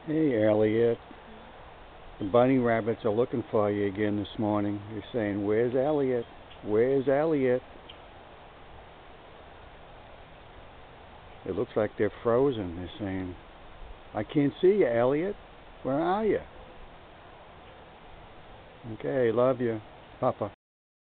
Hey, Elliott. The bunny rabbits are looking for you again this morning. They're saying, "Where's Elliott? Where's Elliott?" It looks like they're frozen. They're saying, "I can't see you, Elliott. Where are you?" Okay, love you, Papa.